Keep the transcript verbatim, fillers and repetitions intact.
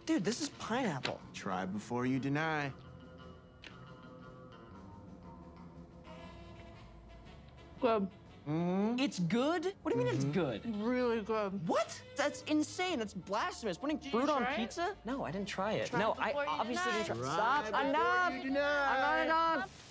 Dude, this is pineapple. Try before you deny. Good. Mm-hmm. It's good? What do you mean mm-hmm. it's good? Really good. What? That's insane. That's blasphemous. Putting Did fruit on it? pizza? No, I didn't try it. Try no, it I before you obviously deny. didn't try. Try Stop! before Enough! you deny. I'm not enough!